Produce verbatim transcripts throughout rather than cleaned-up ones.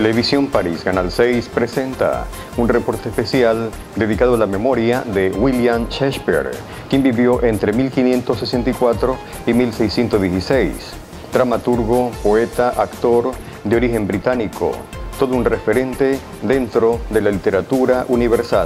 Televisión París, Canal seis, presenta un reporte especial dedicado a la memoria de William Shakespeare, quien vivió entre mil quinientos sesenta y cuatro y mil seiscientos dieciséis. Dramaturgo, poeta, actor de origen británico, todo un referente dentro de la literatura universal.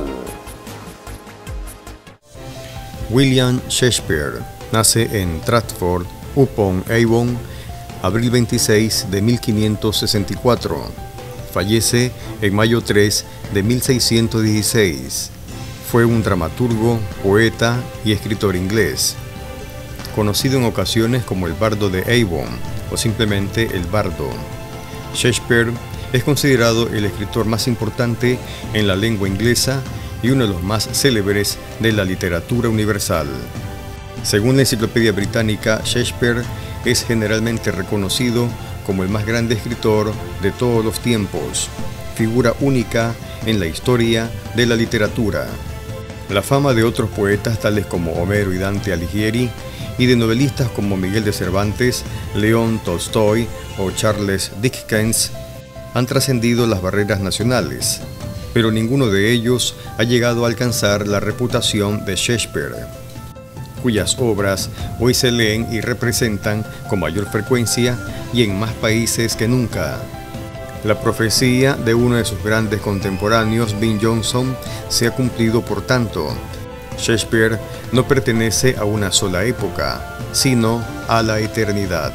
William Shakespeare nace en Stratford upon Avon, abril veintiséis de mil quinientos sesenta y cuatro. Fallece en mayo tres de mil seiscientos dieciséis. Fue un dramaturgo, poeta y escritor inglés, conocido en ocasiones como el Bardo de Avon o simplemente el Bardo. Shakespeare es considerado el escritor más importante en la lengua inglesa y uno de los más célebres de la literatura universal. Según la Enciclopedia Británica, Shakespeare es generalmente reconocido como el más grande escritor de todos los tiempos, figura única en la historia de la literatura. La fama de otros poetas tales como Homero y Dante Alighieri y de novelistas como Miguel de Cervantes, León Tolstoy o Charles Dickens han trascendido las barreras nacionales, pero ninguno de ellos ha llegado a alcanzar la reputación de Shakespeare, cuyas obras hoy se leen y representan con mayor frecuencia y en más países que nunca. La profecía de uno de sus grandes contemporáneos, Ben Jonson, se ha cumplido. Por tanto, Shakespeare no pertenece a una sola época, sino a la eternidad.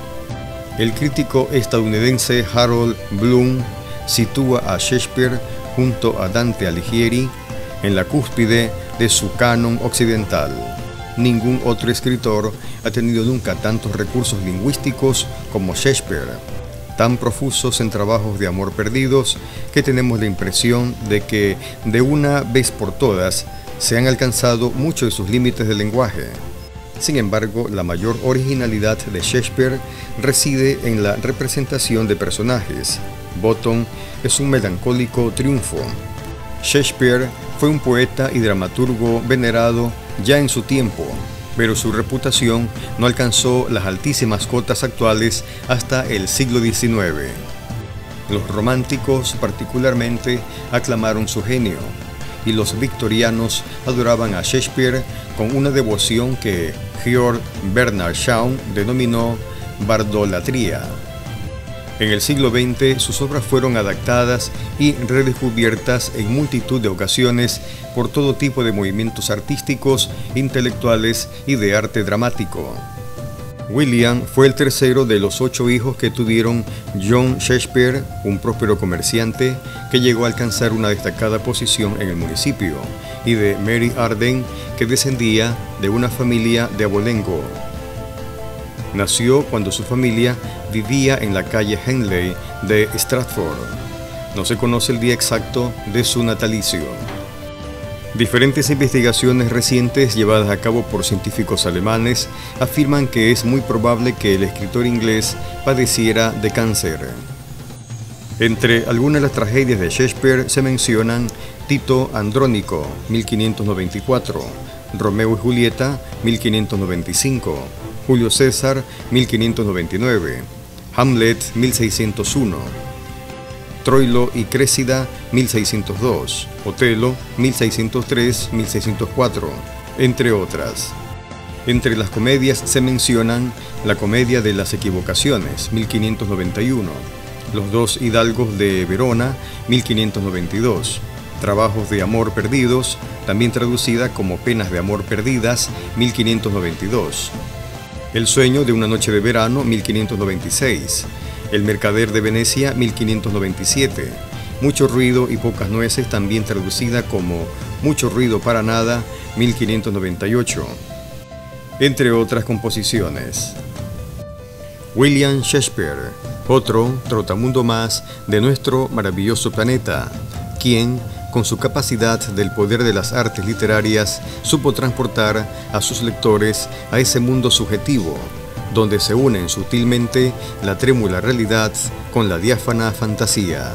El crítico estadounidense Harold Bloom sitúa a Shakespeare junto a Dante Alighieri en la cúspide de su canon occidental. Ningún otro escritor ha tenido nunca tantos recursos lingüísticos como Shakespeare, tan profusos en trabajos de amor perdidos que tenemos la impresión de que de una vez por todas se han alcanzado muchos de sus límites del lenguaje. Sin embargo, la mayor originalidad de Shakespeare reside en la representación de personajes. Bottom es un melancólico triunfo. Shakespeare fue un poeta y dramaturgo venerado ya en su tiempo, pero su reputación no alcanzó las altísimas cotas actuales hasta el siglo diecinueve. Los románticos particularmente aclamaron su genio, y los victorianos adoraban a Shakespeare con una devoción que George Bernard Shaw denominó bardolatría. En el siglo veinte, sus obras fueron adaptadas y redescubiertas en multitud de ocasiones por todo tipo de movimientos artísticos, intelectuales y de arte dramático. William fue el tercero de los ocho hijos que tuvieron John Shakespeare, un próspero comerciante que llegó a alcanzar una destacada posición en el municipio, y de Mary Arden, que descendía de una familia de abolengo. Nació cuando su familia vivía en la calle Henley de Stratford. No se conoce el día exacto de su natalicio. Diferentes investigaciones recientes llevadas a cabo por científicos alemanes afirman que es muy probable que el escritor inglés padeciera de cáncer. Entre algunas de las tragedias de Shakespeare se mencionan Tito Andrónico, mil quinientos noventa y cuatro, Romeo y Julieta, mil quinientos noventa y cinco, Julio César, mil quinientos noventa y nueve, Hamlet, mil seiscientos uno, Troilo y Créssida, mil seiscientos dos, Otelo, mil seiscientos tres a mil seiscientos cuatro, entre otras. Entre las comedias se mencionan la Comedia de las Equivocaciones, mil quinientos noventa y uno, Los dos hidalgos de Verona, mil quinientos noventa y dos, Trabajos de amor perdidos, también traducida como Penas de amor perdidas, mil quinientos noventa y dos, El sueño de una noche de verano, mil quinientos noventa y seis, El mercader de Venecia, mil quinientos noventa y siete, Mucho ruido y pocas nueces, también traducida como Mucho ruido para nada, mil quinientos noventa y ocho, entre otras composiciones. William Shakespeare, otro trotamundo más de nuestro maravilloso planeta, quien, con su capacidad del poder de las artes literarias, supo transportar a sus lectores a ese mundo subjetivo, donde se unen sutilmente la trémula realidad con la diáfana fantasía.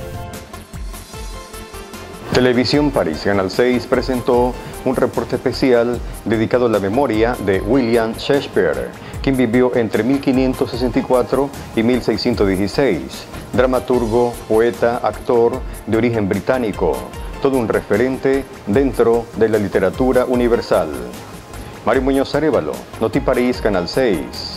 Televisión París, Canal seis, presentó un reporte especial dedicado a la memoria de William Shakespeare, quien vivió entre mil quinientos sesenta y cuatro y mil seiscientos dieciséis. Dramaturgo, poeta, actor de origen británico, todo un referente dentro de la literatura universal. Mario Muñoz Arévalo, Noti París, Canal seis.